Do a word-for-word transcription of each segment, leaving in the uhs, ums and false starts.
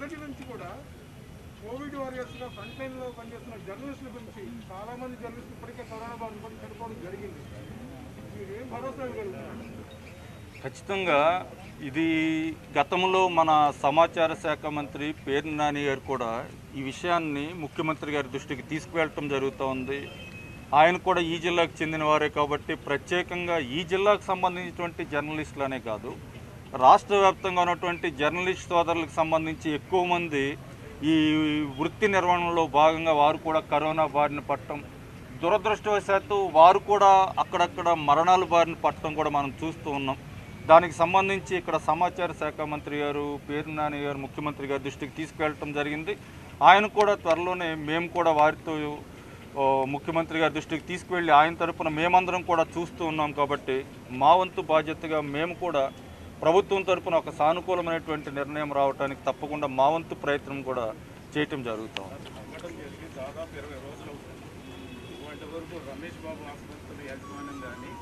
మొదటి నుంచి కూడా కోవిడ్ వారియర్స్గా ఫ్రంట్ లైన్లో పనిచేస్తున్న జర్నలిస్టుల గురించి చాలామంది జర్నలిస్టులు ఇప్పటికే కరోనా బాధ పడి చనిపోవడం జరిగింది. మీరు ఏం భరోసా ఇవ్వగలుగుతున్నారు? ఖచ్చితంగా ఇది గతంలో మన సమాచార శాఖ మంత్రి పేర్ని నాని గారు కూడా ఈ విషయాన్ని ముఖ్యమంత్రి గారి దృష్టికి తీసుకువెళ్ళటం జరుగుతోంది. ఆయన కూడా ఈ జిల్లాకు చెందిన వారే కాబట్టి ప్రత్యేకంగా ఈ జిల్లాకు సంబంధించినటువంటి జర్నలిస్టులనే కాదు, రాష్ట్ర వ్యాప్తంగా ఉన్నటువంటి జర్నలిస్ట్ సోదరులకు సంబంధించి ఎక్కువ మంది ఈ వృత్తి నిర్వహణలో భాగంగా వారు కూడా కరోనా బారిన పట్టడం, దురదృష్టవశాత్తు వారు కూడా అక్కడక్కడ మరణాల బారిన పట్టడం కూడా మనం చూస్తూ ఉన్నాం. దానికి సంబంధించి ఇక్కడ సమాచార శాఖ మంత్రి గారు పేర్ని నాని గారు ముఖ్యమంత్రి గారి దృష్టికి తీసుకువెళ్ళటం జరిగింది. ఆయన కూడా త్వరలోనే మేము కూడా వారితో ముఖ్యమంత్రి గారి దృష్టికి తీసుకువెళ్ళి ఆయన తరపున మేమందరం కూడా చూస్తూ ఉన్నాం. కాబట్టి మా వంతు బాధ్యతగా మేము కూడా ప్రభుత్వం తరపున ఒక సానుకూలమైనటువంటి నిర్ణయం రావడానికి తప్పకుండా మా వంతు ప్రయత్నం కూడా చేయటం జరుగుతాం. దాదాపు ఇరవై రోజులు ఇవాటి వరకు రమేష్ బాబు ఆసుపత్రి యాజమాన్యం కానీ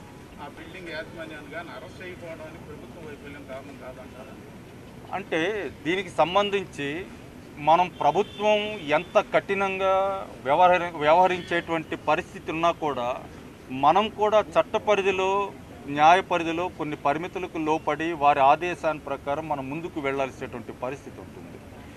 ఆ బిల్డింగ్ యాజమాన్యాన్ని కానీ అరెస్ట్ చేయకపోవడానికి ప్రభుత్వం వైఫల్యం కారణం కాదంటారా? అంటే దీనికి సంబంధించి మనం ప్రభుత్వం ఎంత కఠినంగా వ్యవహరి వ్యవహరించేటువంటి పరిస్థితి ఉన్నా కూడా మనం కూడా చట్ట పరిధిలో న్యాయ పరిధిలో కొన్ని పరిమితులకు లోపడి వారి ఆదేశాన్ని ప్రకారం మనం ముందుకు వెళ్లాల్సినటువంటి పరిస్థితి ఉంటుంది.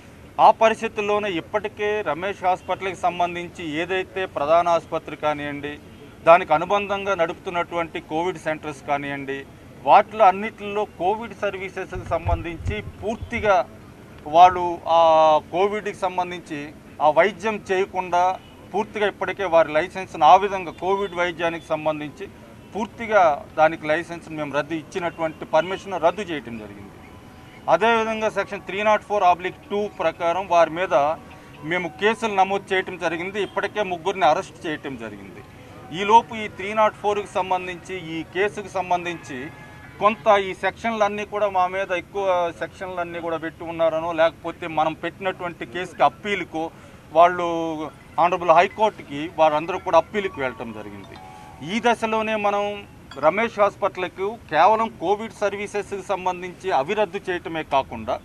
ఆ పరిస్థితుల్లోనే ఇప్పటికే రమేష్ హాస్పిటల్కి సంబంధించి ఏదైతే ప్రధాన ఆసుపత్రి కానివ్వండి, దానికి అనుబంధంగా నడుపుతున్నటువంటి కోవిడ్ సెంటర్స్ కానివ్వండి, వాటిలో అన్నిటిలో కోవిడ్ సర్వీసెస్కి సంబంధించి పూర్తిగా వాళ్ళు ఆ కోవిడ్కి సంబంధించి ఆ వైద్యం చేయకుండా పూర్తిగా ఇప్పటికే వారి లైసెన్స్ను ఆ విధంగా కోవిడ్ వైద్యానికి సంబంధించి పూర్తిగా దానికి లైసెన్స్ మేము రద్దు ఇచ్చినటువంటి పర్మిషన్ రద్దు చేయటం జరిగింది. అదేవిధంగా section three naught four oblique two ప్రకారం వారి మీద మేము కేసులు నమోదు చేయటం జరిగింది. ఇప్పటికే ముగ్గురిని అరెస్ట్ చేయటం జరిగింది. ఈలోపు ఈ త్రీ నాట్ ఫోర్కి సంబంధించి ఈ కేసుకు సంబంధించి కొంత ఈ సెక్షన్లన్నీ కూడా మా మీద ఎక్కువ సెక్షన్లన్నీ కూడా పెట్టి ఉన్నారనో లేకపోతే మనం పెట్టినటువంటి కేసుకి అప్పీలుకు వాళ్ళు ఆనరబుల్ హైకోర్టుకి వారందరూ కూడా అప్పీలుకి వెళ్ళటం జరిగింది. ఈ దశలోనే మనం రమేష్ హాస్పిటల్కు కేవలం కోవిడ్ సర్వీసెస్కి సంబంధించి అవి రద్దు చేయటమే కాకుండా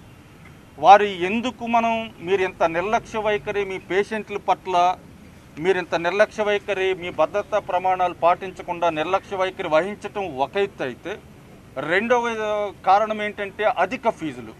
వారి ఎందుకు మనం మీరు ఇంత నిర్లక్ష్య వైఖరి మీ పేషెంట్ల పట్ల మీరు ఇంత నిర్లక్ష్య వైఖరి మీ భద్రతా ప్రమాణాలు పాటించకుండా నిర్లక్ష్య వైఖరి వహించటం ఒక ఎత్తు అయితే, రెండవ కారణం ఏంటంటే అధిక ఫీజులు.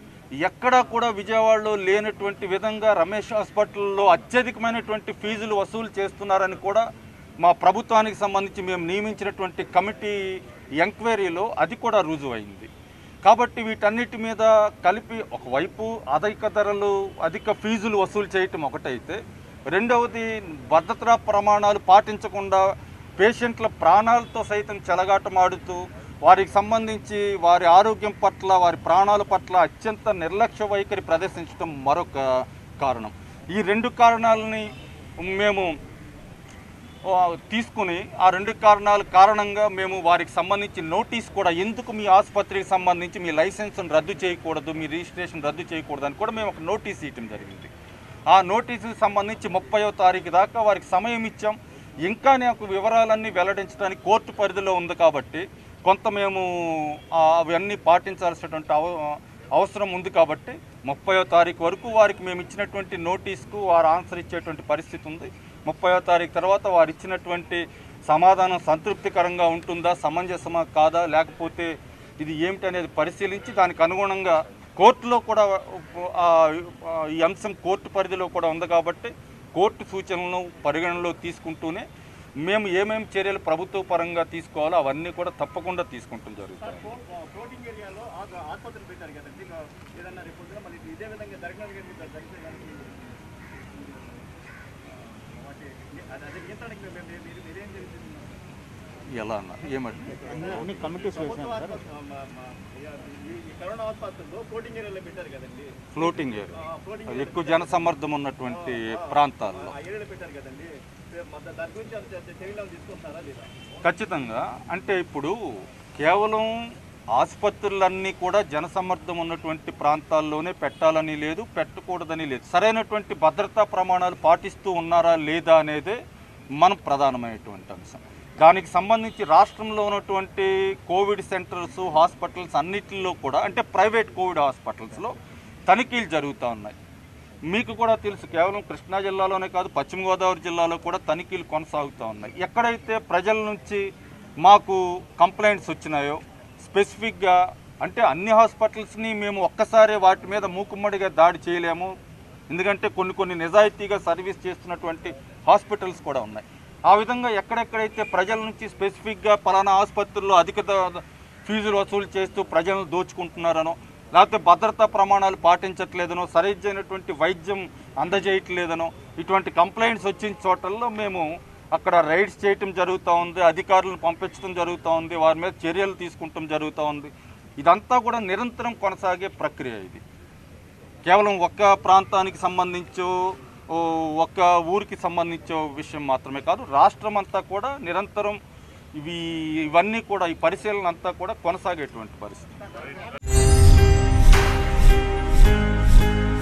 ఎక్కడా కూడా విజయవాడలో లేనటువంటి విధంగా రమేష్ హాస్పిటల్లో అత్యధికమైనటువంటి ఫీజులు వసూలు చేస్తున్నారని కూడా మా ప్రభుత్వానికి సంబంధించి మేము నియమించినటువంటి కమిటీ ఎంక్వైరీలో అది కూడా రుజువైంది. కాబట్టి వీటన్నిటి మీద కలిపి ఒకవైపు అధిక ధరలు అధిక ఫీజులు వసూలు చేయటం ఒకటైతే, రెండవది భద్రతా ప్రమాణాలు పాటించకుండా పేషెంట్ల ప్రాణాలతో సైతం చెలగాటమాడుతూ వారికి సంబంధించి వారి ఆరోగ్యం పట్ల వారి ప్రాణాల పట్ల అత్యంత నిర్లక్ష్య వైఖరి ప్రదర్శించడం మరొక కారణం. ఈ రెండు కారణాలని మేము తీసుకుని ఆ రెండు కారణాల కారణంగా మేము వారికి సంబంధించి నోటీస్ కూడా ఎందుకు మీ ఆసుపత్రికి సంబంధించి మీ లైసెన్స్ను రద్దు చేయకూడదు, మీ రిజిస్ట్రేషన్ రద్దు చేయకూడదు అని కూడా మేము ఒక నోటీస్ ఇవ్వడం జరిగింది. ఆ నోటీసుకి సంబంధించి ముప్పైవ తారీఖు దాకా వారికి సమయం ఇచ్చాం. ఇంకా నాకు వివరాలన్నీ వెల్లడించడానికి కోర్టు పరిధిలో ఉంది కాబట్టి కొంత మేము అవన్నీ పాటించాల్సినటువంటి అవ అవసరం ఉంది కాబట్టి ముప్పైవ తారీఖు వరకు వారికి మేము ఇచ్చినటువంటి నోటీస్కు వారు ఆన్సర్ ఇచ్చేటువంటి పరిస్థితి ఉంది. ముప్పైవ తారీఖు తర్వాత వారు ఇచ్చినటువంటి సమాధానం సంతృప్తికరంగా ఉంటుందా, సమంజసమా కాదా, లేకపోతే ఇది ఏమిటి అనేది పరిశీలించి దానికి అనుగుణంగా కోర్టులో కూడా ఈ అంశం కోర్టు పరిధిలో కూడా ఉంది కాబట్టి కోర్టు సూచనలను పరిగణనలో తీసుకుంటూనే మేము ఏమేమి చర్యలు ప్రభుత్వ పరంగా తీసుకోవాలో అవన్నీ కూడా తప్పకుండా తీసుకుంటూ జరుగుతాయి. ఎలా అన్నారు ఏమంటే ఫ్లోటింగ్ ఏరియా ఎక్కువ జనసమ్మర్దం ఉన్నటువంటి ప్రాంతాల్లో ఖచ్చితంగా అంటే ఇప్పుడు కేవలం ఆసుపత్రులన్నీ కూడా జనసమ్మర్దం ఉన్నటువంటి ప్రాంతాల్లోనే పెట్టాలని లేదు, పెట్టకూడదని లేదు. సరైనటువంటి భద్రతా ప్రమాణాలు పాటిస్తూ ఉన్నారా లేదా అనేదే మనం ప్రధానమైనటువంటి అంశం. దానికి సంబంధించి రాష్ట్రంలో ఉన్నటువంటి కోవిడ్ సెంటర్స్ హాస్పిటల్స్ అన్నిటిలో కూడా అంటే ప్రైవేట్ కోవిడ్ హాస్పిటల్స్లో తనిఖీలు జరుగుతూ ఉన్నాయి. మీకు కూడా తెలుసు, కేవలం కృష్ణా జిల్లాలోనే కాదు పశ్చిమ గోదావరి జిల్లాలో కూడా తనిఖీలు కొనసాగుతూ ఉన్నాయి. ఎక్కడైతే ప్రజల నుంచి మాకు కంప్లైంట్స్ వచ్చినాయో స్పెసిఫిక్గా, అంటే అన్ని హాస్పిటల్స్ని మేము ఒక్కసారి వాటి మీద మూకుమ్మడిగా దాడి చేయలేము, ఎందుకంటే కొన్ని కొన్ని నిజాయితీగా సర్వీస్ చేస్తున్నటువంటి హాస్పిటల్స్ కూడా ఉన్నాయి. ఆ విధంగా ఎక్కడెక్కడైతే ప్రజల నుంచి స్పెసిఫిక్గా పలానా ఆసుపత్రుల్లో అధిక ఫీజులు వసూలు చేస్తూ ప్రజలను దోచుకుంటున్నారనో, లేకపోతే భద్రతా ప్రమాణాలు పాటించట్లేదనో, సరైనటువంటి వైద్యం అందజేయట్లేదనో ఇటువంటి కంప్లైంట్స్ వచ్చిన చోటల్లో మేము అక్కడ రైడ్స్ చేయటం జరుగుతూ ఉంది, అధికారులను పంపించడం జరుగుతూ ఉంది, వారి మీద చర్యలు తీసుకుంటాం జరుగుతూ ఉంది. ఇదంతా కూడా నిరంతరం కొనసాగే ప్రక్రియ. ఇది కేవలం ఒక్క ప్రాంతానికి సంబంధించో ఒక్క ఊరికి సంబంధించే విషయం మాత్రమే కాదు, రాష్ట్రం అంతా కూడా నిరంతరం ఇవి ఇవన్నీ కూడా ఈ పరిశీలన అంతా కూడా కొనసాగేటువంటి పరిస్థితి.